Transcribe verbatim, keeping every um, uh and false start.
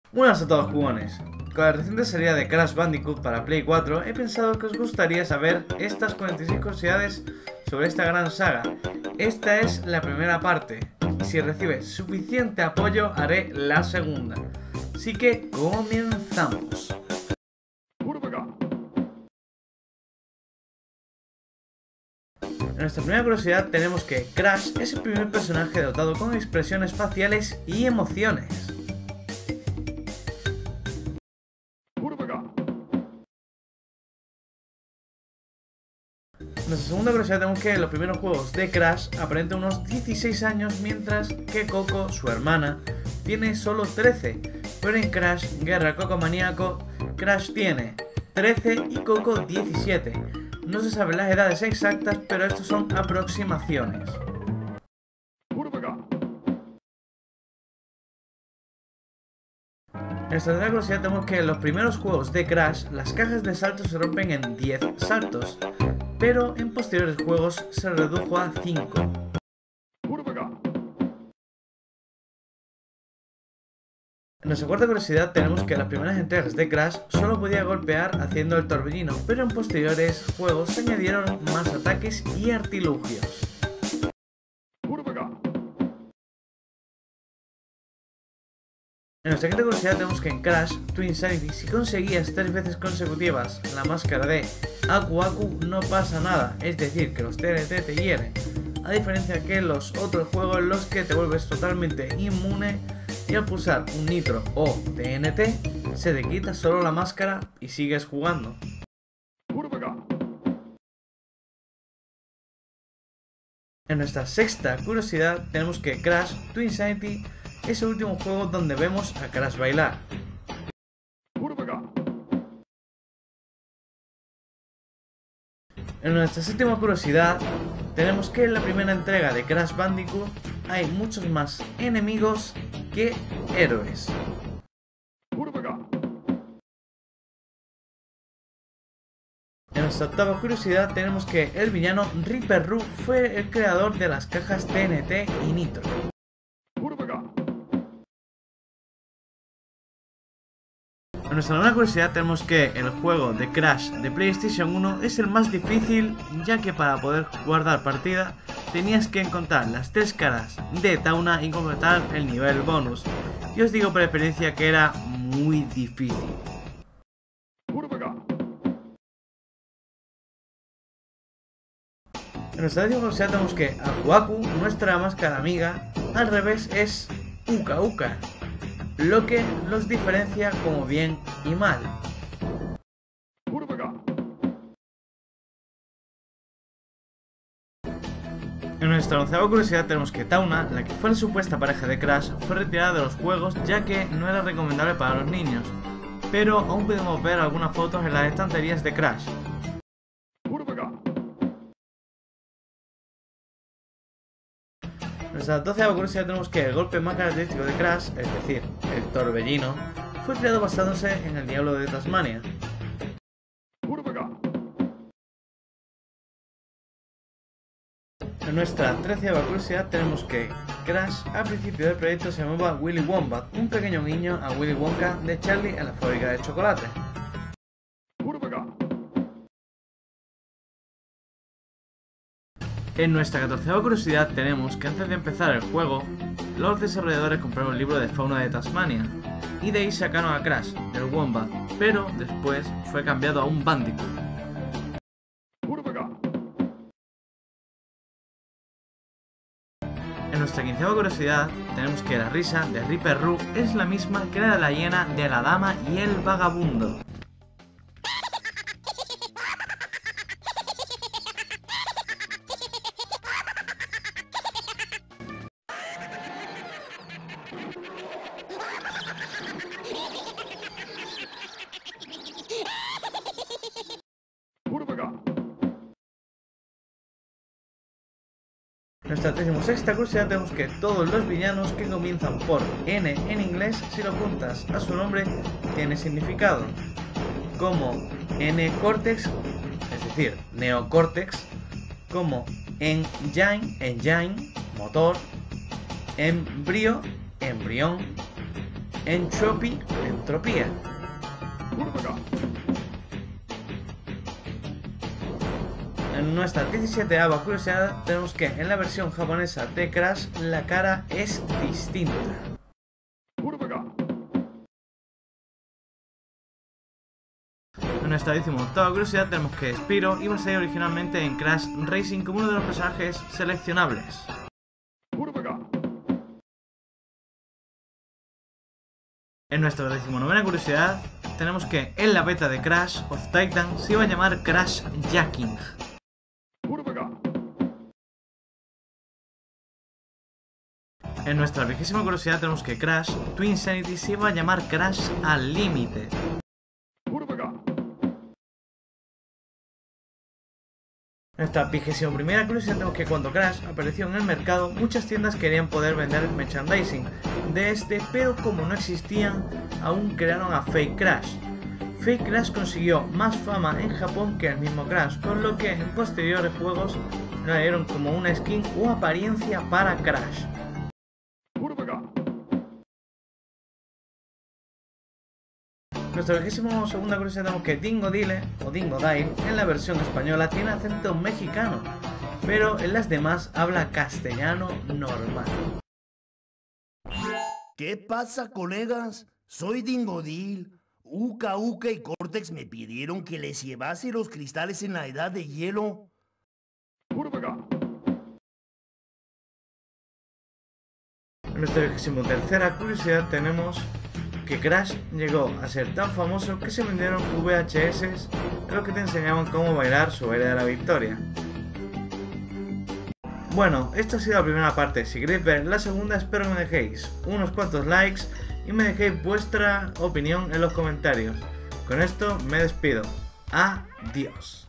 Buenas a todos jugones. Con la reciente salida de Crash Bandicoot para Play cuatro he pensado que os gustaría saber estas cuarenta y seis curiosidades sobre esta gran saga. Esta es la primera parte y si recibe suficiente apoyo haré la segunda. Así que comenzamos. En nuestra primera curiosidad tenemos que Crash es el primer personaje dotado con expresiones faciales y emociones. En nuestra segunda curiosidad tenemos que en los primeros juegos de Crash aparenta unos dieciséis años, mientras que Coco, su hermana, tiene solo trece, pero en Crash Guerra Coco Maníaco, Crash tiene trece y Coco diecisiete. No se saben las edades exactas, pero estos son aproximaciones. En esta tercera curiosidad tenemos que en los primeros juegos de Crash las cajas de saltos se rompen en diez saltos, pero en posteriores juegos se redujo a cinco. En nuestra cuarta curiosidad tenemos que en las primeras entregas de Crash solo podía golpear haciendo el torbellino, pero en posteriores juegos se añadieron más ataques y artilugios. En nuestra quinta curiosidad tenemos que en Crash Twinsanity, si conseguías tres veces consecutivas la máscara de Aku Aku no pasa nada, es decir, que los T N T te hieren, a diferencia que en los otros juegos en los que te vuelves totalmente inmune y al pulsar un nitro o T N T se te quita solo la máscara y sigues jugando. En nuestra sexta curiosidad tenemos que Crash Twinsanity es el último juego donde vemos a Crash bailar. En nuestra séptima curiosidad tenemos que en la primera entrega de Crash Bandicoot hay muchos más enemigos que héroes. En nuestra octava curiosidad tenemos que el villano Ripper Roo fue el creador de las cajas T N T y Nitro. En nuestra novena curiosidad tenemos que el juego de Crash de PlayStation uno es el más difícil, ya que para poder guardar partida tenías que encontrar las tres caras de Tauna y completar el nivel bonus. Y os digo por experiencia que era muy difícil. En nuestra décima curiosidad tenemos que Aku Aku, nuestra máscara amiga, al revés es Uka Uka, lo que los diferencia como bien y mal. En nuestra onceava curiosidad tenemos que Tauna, la que fue la supuesta pareja de Crash, fue retirada de los juegos ya que no era recomendable para los niños, pero aún podemos ver algunas fotos en las estanterías de Crash. En nuestra doceava curiosidad tenemos que el golpe más característico de Crash, es decir, el torbellino, fue creado basándose en el Diablo de Tasmania. En nuestra treceava curiosidad tenemos que Crash al principio del proyecto se llamaba Willy Wombat, un pequeño guiño a Willy Wonka de Charlie en la fábrica de chocolate. En nuestra catorceava curiosidad tenemos que antes de empezar el juego, los desarrolladores compraron un libro de fauna de Tasmania, y de ahí sacaron a Crash, el Wombat, pero después fue cambiado a un Bandicoot. En nuestra quinceava curiosidad tenemos que la risa de Ripper Roo es la misma que la de la hiena de la dama y el vagabundo. En nuestra decimosexta curiosidad tenemos que todos los villanos que comienzan por N en inglés, si lo juntas a su nombre, tiene significado, como N-Cortex, es decir, Neocortex, como Engine, Engine, motor, Embrio, embrión, Entropy, entropía. En nuestra diecisietava curiosidad tenemos que en la versión japonesa de Crash la cara es distinta. En nuestra decimoctava curiosidad tenemos que Spyro iba a salir originalmente en Crash Racing como uno de los personajes seleccionables. En nuestra decimonovena curiosidad tenemos que en la beta de Crash of Titan se iba a llamar Crash Jacking. En nuestra vigésima curiosidad tenemos que Crash Twinsanity se iba a llamar Crash al límite. En nuestra vigésima primera curiosidad tenemos que cuando Crash apareció en el mercado, muchas tiendas querían poder vender merchandising de este, pero como no existían, aún crearon a Fake Crash. Fake Crash consiguió más fama en Japón que el mismo Crash, con lo que en posteriores juegos lo dieron como una skin o apariencia para Crash. Nuestra vigésima segunda curiosidad tenemos que Dingodile o Dingodile en la versión española tiene acento mexicano, pero en las demás habla castellano normal. ¿Qué pasa, colegas? Soy Dingodil. Uka Uka y Cortex me pidieron que les llevase los cristales en la edad de hielo. En nuestra vigésima tercera curiosidad tenemos que Crash llegó a ser tan famoso que se vendieron V H S en los que te enseñaban cómo bailar su baile de la victoria. Bueno, esta ha sido la primera parte. Si queréis ver la segunda, espero que me dejéis unos cuantos likes y me dejéis vuestra opinión en los comentarios. Con esto me despido. Adiós.